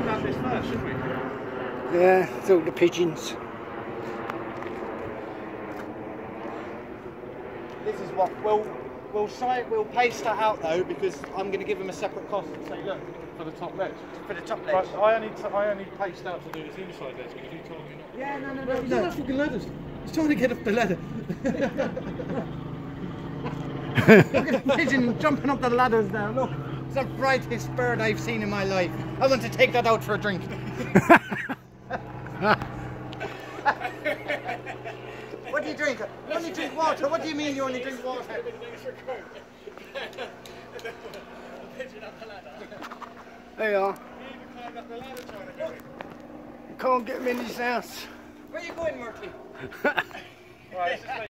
about this first, shouldn't we? Yeah, it's all the pigeons. This is what we'll paste that out though, because I'm going to give him a separate cost and say, look, For the top ledge. for the top ledge. But I only paced out to do this inside ledge because you told me not. Yeah, no. He's not fucking ladders. He's trying to get up the ladder. Look at the pigeon jumping up the ladders now, look. It's the brightest bird I've seen in my life. I want to take that out for a drink. What do you drink? You only drink water. What do you mean you only drink water? There you are. You can't get him in his house. Where are you going, Murphy? Right,